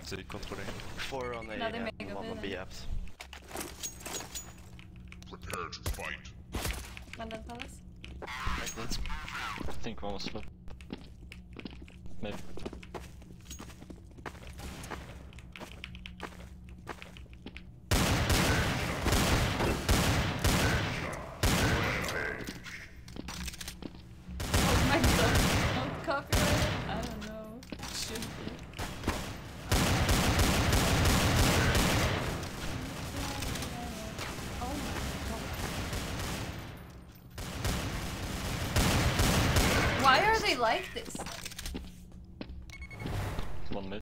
they controlling? 4 on A Another and mega 1 on villain. B apps. Prepare to fight. London Palace. I think one was slow. Maybe. Oh my god. Don't copyright it? I don't know. Should be. Oh my god. Why are they like this?